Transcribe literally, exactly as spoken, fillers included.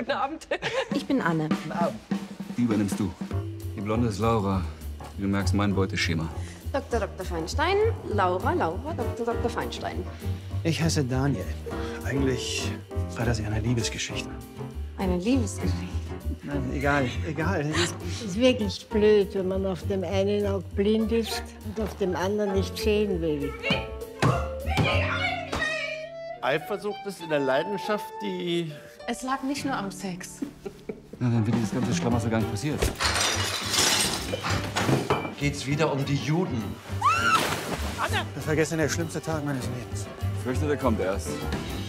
Guten Abend. Ich bin Anne. Guten Abend. Die übernimmst du. Die Blonde ist Laura. Wie du merkst, mein Beuteschema. Doktor Doktor Feinstein, Laura, Laura, Doktor Doktor Feinstein. Ich heiße Daniel. Eigentlich war das ja eine Liebesgeschichte. Eine Liebesgeschichte. Nein, egal, egal. Es ist wirklich blöd, wenn man auf dem einen Auge blind ist und auf dem anderen nicht sehen will. Eifersucht ist in der Leidenschaft die... Es lag nicht nur am Sex. Na, dann wird dieses ganze Schlamassel gar nicht passiert. Geht's wieder um die Juden. Das war gestern der schlimmste Tag meines Lebens. Ich fürchte, der kommt erst.